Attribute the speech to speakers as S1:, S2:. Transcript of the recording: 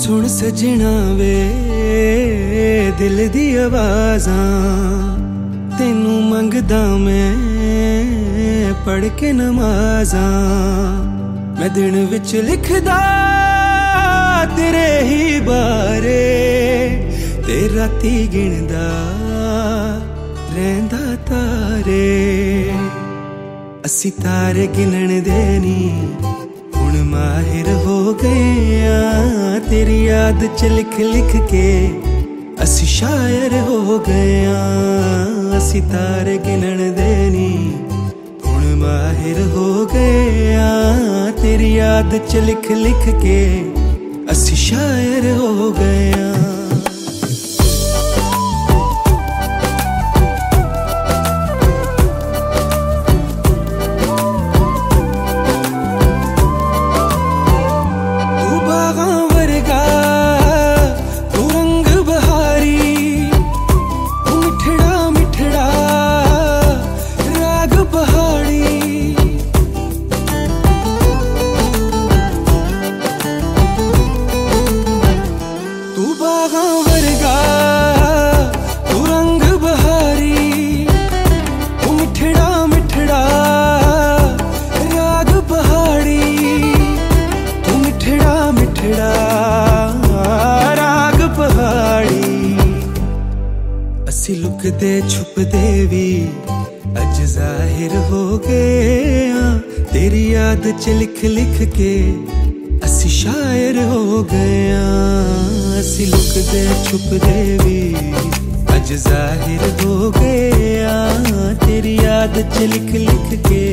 S1: सुन सजना वे दिल दी आवाज़ां तेनू मंगदा मैं पढ़ के नमाज़ां। मैं दिन विच लिखदा तेरे ही बारे ते राती गिनदा रहिंदा तारे। असी तारे गिनण दे नी हुण माहिर हो गए आ, तेरी याद च लिख लिख के असी शायर हो गए आ। असी तारे गिनण दे नी हुण माहिर हो गए आ, तेरी याद च लिख लिख के असी शायर हो गए आ। असी लुकदे छुपदे भी अज जाहिर हो गए आ, तेरी याद च लिख लिख के असी शायर हो गए आ। असी लुकदे छुपदे भी अज जाहिर हो गए आ, तेरी याद च लिख लिख के